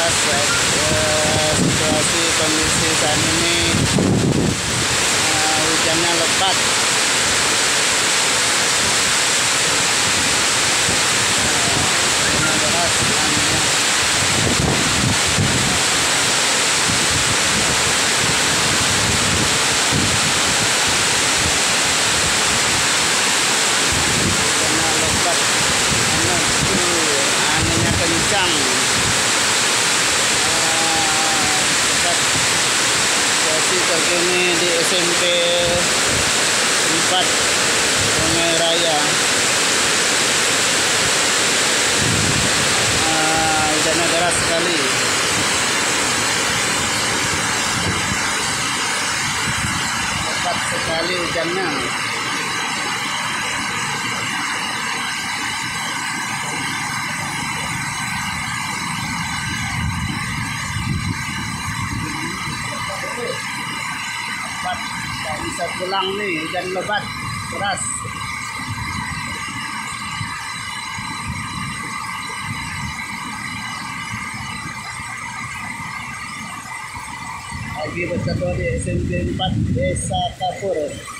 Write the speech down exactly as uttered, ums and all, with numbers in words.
deras. Uh, situasi kondisi saat ini uh, hujannya lebat. Kencang. Situasi terkini di S M P empat Sungai Raya. Uh, hujannya deras sekali. Lebat sekali hujannya. Tak bisa pulang nih, hujan lebat keras. Lagi berketua di S M P empat Desa Kapur.